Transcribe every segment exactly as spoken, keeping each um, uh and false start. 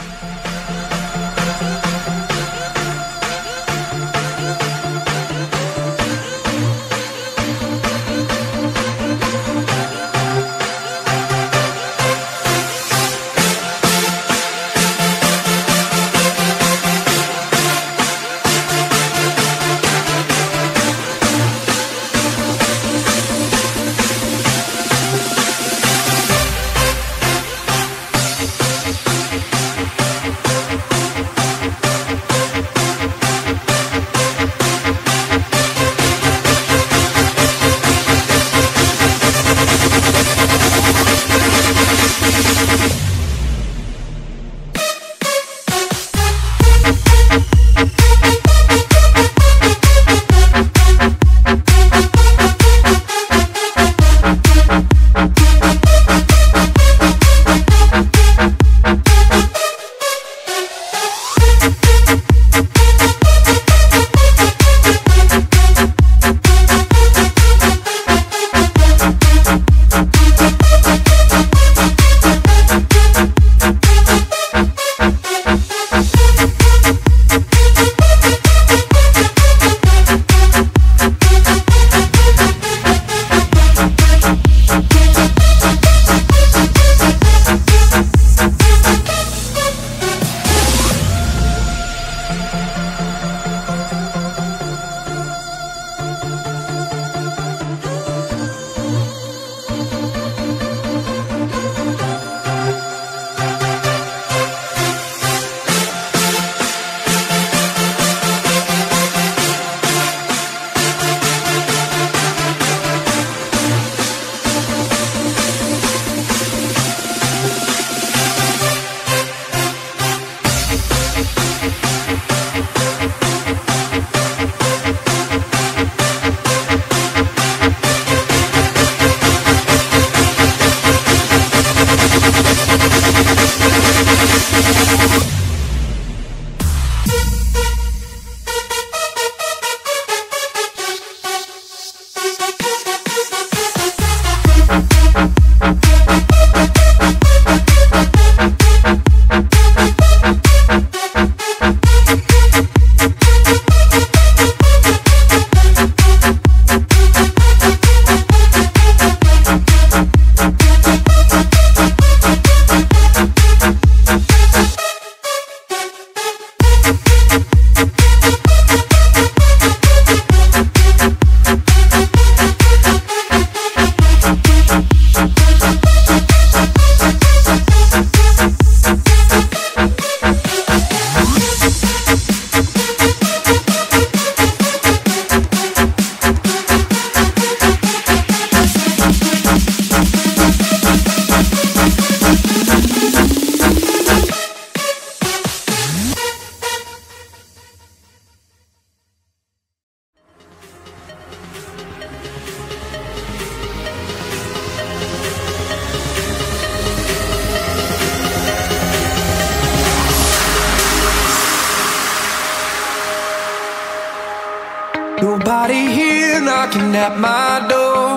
Nobody here knocking at my door.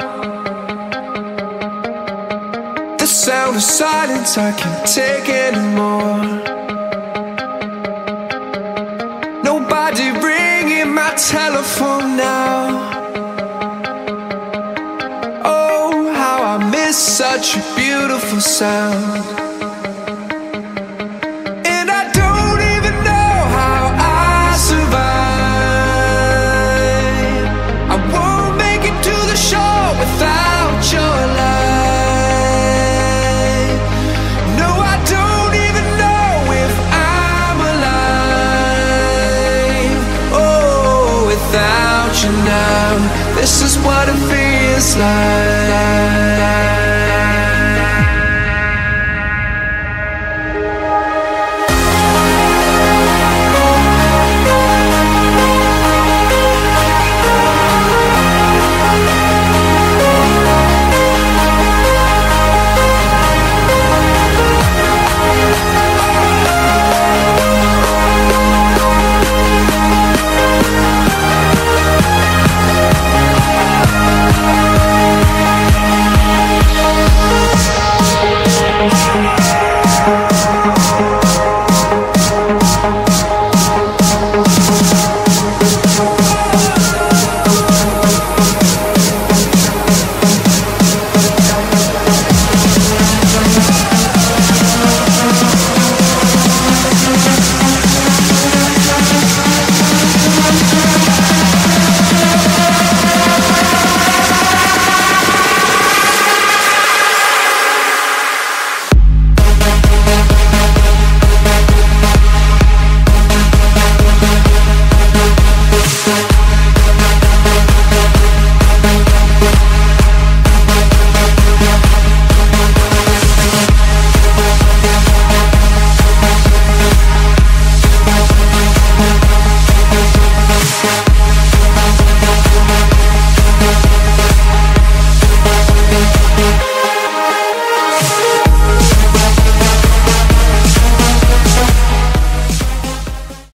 The sound of silence I can't take anymore. Nobody ringing my telephone now. Oh, how I miss such a beautiful sound. And I don't even know how I survive. I won't make it to the shore without your light. No, I don't even know if I'm alive. Oh, without you now, this is what it feels like.